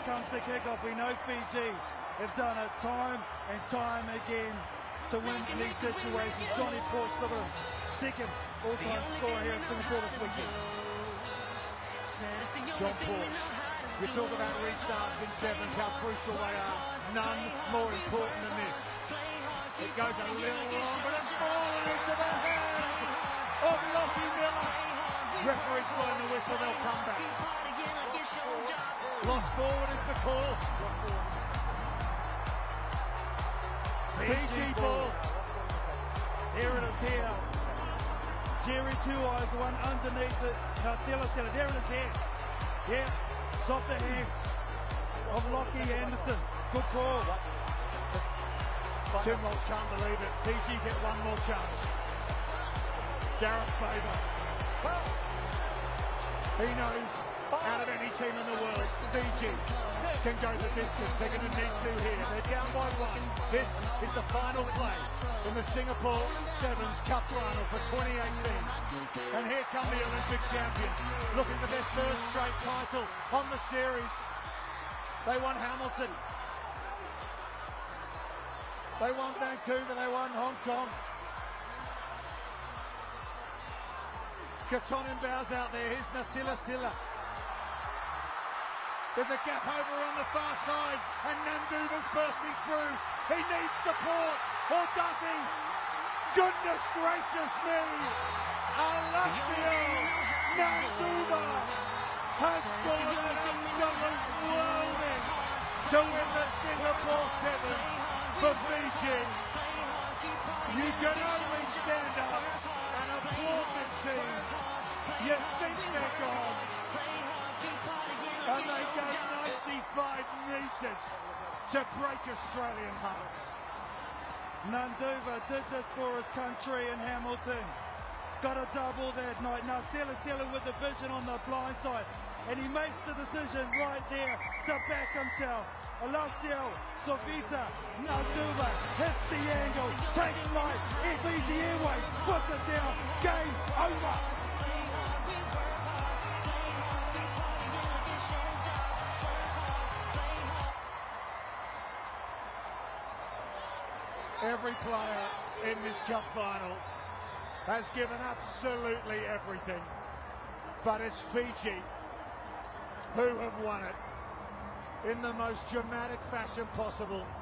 comes the kickoff. We know Fiji have done it time and time again to win these situations. Johnny Porch for the second all-time scorer here in Singapore this weekend. John Porch. You talk about restarts in sevens, how crucial they are. None more important than this. It goes a little long, but it's fallen into the hands of Lockie Miller. Referee's blowing the whistle, they'll come back. Lost forward is the call. PG ball. Here it is here. Jerry Two Eyes, the one underneath it. No, Stella. There it is here. Yeah, it's off the hands of Lockie Anderson. Good call. Tim Walsh can't believe it. PG get one more chance. Gareth Faber. He knows out of any team in the world, Fiji can go the distance. They're going to need to here. They're down by one. This is the final play in the Singapore Sevens Cup final for 2018. And here come the Olympic champions, looking for their first straight title on the series. They won Hamilton. They won Vancouver. They won Hong Kong. Katonin bows out there. Here's Nasila Silla. There's a gap over on the far side, and Nanduva's bursting through. He needs support, or does he? Goodness gracious me! Alessio Nanduva has scored an absolute whirlwind to win the Singapore Sevens for Fiji. You can only stand up and applaud this team. You think they're gone, and they go 95 metres to break Australian hearts. Nanduva did this for his country in Hamilton. Got a double that night. Now Stella with the vision on the blind side, and he makes the decision right there to back himself. Alessio Sovita Nanduva hits the angle, takes flight, FBZ Airways puts it down, game over. Every player in this cup final has given absolutely everything, but it's Fiji who have won it in the most dramatic fashion possible.